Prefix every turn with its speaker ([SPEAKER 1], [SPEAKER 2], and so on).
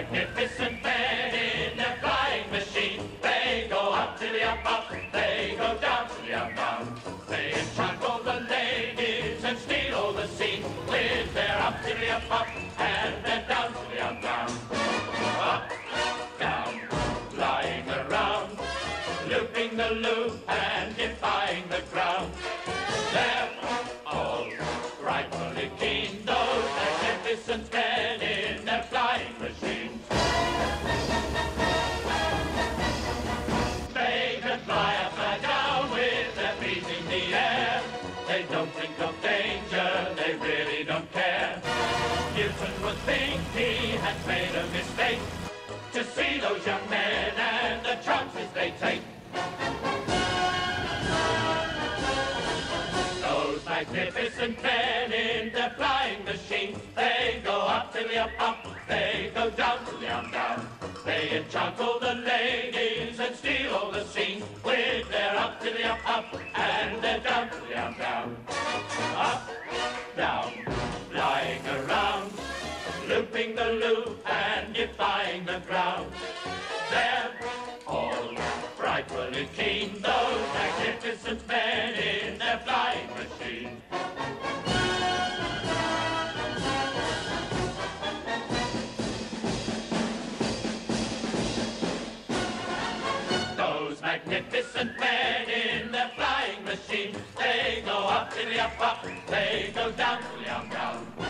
[SPEAKER 1] magnificent men in their flying machine. They go up to the up, they go down to the down. They enchant all the ladies and steal all the scene with their up to the up, and their down to the down. Up, down, flying around, looping the loop and defying the ground. They're all rightfully keen, those magnificent men in their flying machines. They can fly up and down with their feet in the air. They don't think of danger, they really don't care. Newton would think he had made a mistake to see those young men and the chances they take. Those magnificent men in their flying machines, they go up to the up, they go down to the down. They enchant all the ladies and steal all the scenes with their up to the up, and their down to the down. Up, down, flying around, looping the loop and defying the ground. They're all frightfully keen, those magnificent men in their flying machine. Those magnificent men in their flying machine, they go up to the up, they go down to the down.